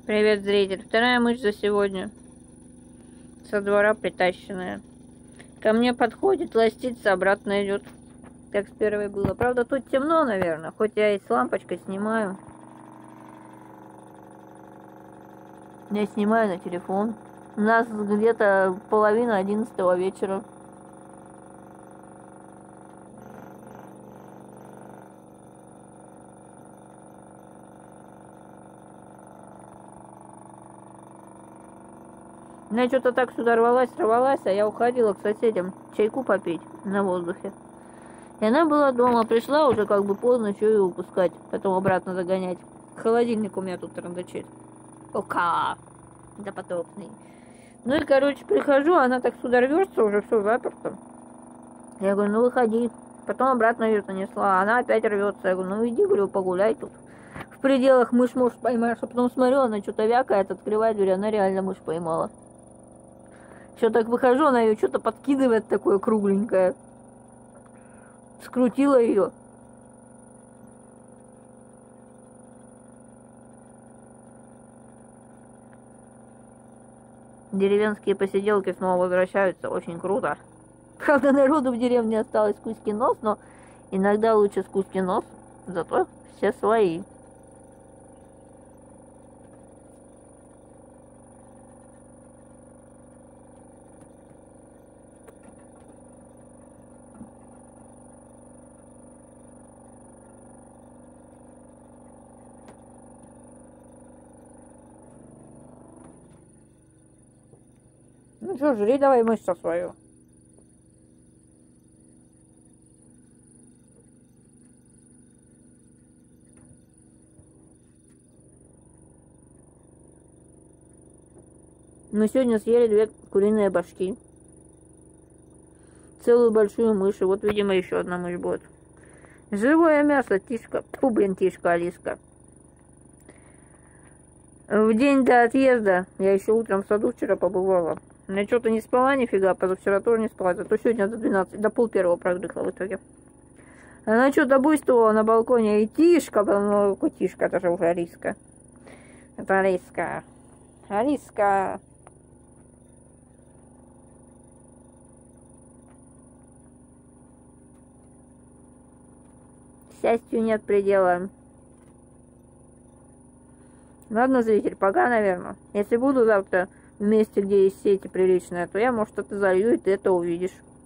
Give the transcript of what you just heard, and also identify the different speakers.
Speaker 1: Привет, зритель. Вторая мышь за сегодня. Со двора притащенная. Ко мне подходит, ластится, обратно идет. Как с первой было. Правда, тут темно, наверное. Хоть я и с лампочкой снимаю. Я снимаю на телефон. У нас где-то 10:30 вечера. Она что-то так сюда рвалась, а я уходила к соседям чайку попить на воздухе. И она была дома, пришла уже как бы поздно, что ее выпускать, потом обратно загонять. Холодильник у меня тут трандачит. Ока! Допотопный. Ну и, короче, прихожу, она так сюда рвется, уже все заперто. Я говорю, ну выходи. Потом обратно ее занесла, она опять рвется. Я говорю, ну иди, говорю, погуляй тут. В пределах мышь, может, поймаешь. А потом смотрю, она что-то вякает, открывает дверь, она реально мышь поймала. Все так выхожу, она ее что-то подкидывает такое кругленькое. Скрутила ее. Деревенские посиделки снова возвращаются, очень круто. Правда, народу в деревне осталось куски нос, но иногда лучше с куски нос, зато все свои. Ну что, жри давай мышца свою. Мы сегодня съели 2 куриные башки. Целую большую мышь. И вот, видимо, еще одна мышь будет. Живое мясо, Тишка. Фу, блин, Тишка, Алиска. В день до отъезда, я еще утром в саду вчера побывала. Я что-то не спала нифига, позавчера тоже не спала. Зато сегодня до 12, до 11:30 продрыхла в итоге. Она что-то буйствовала на балконе. И Тишка, ну, Тишка, это же уже Алиска. Это Алиска. Алиска. Счастью нет предела. Ладно, зритель, пока, наверное. Если буду завтра в месте, где есть сети приличные, то я, может, что-то залью, и ты это увидишь.